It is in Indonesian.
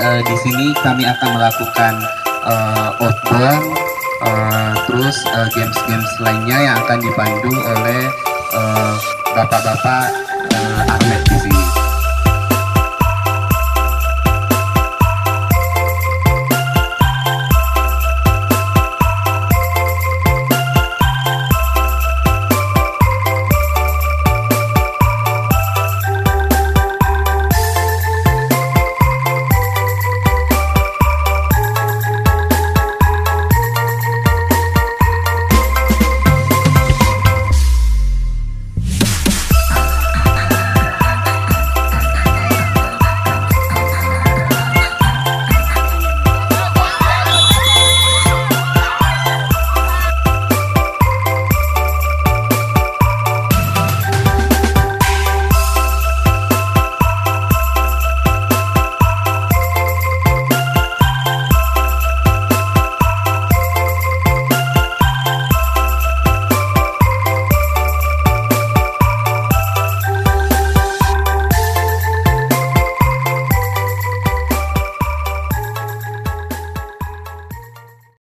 di sini kami akan melakukan outbound, terus games-games lainnya yang akan dipandu oleh bapak-bapak atlet di sini.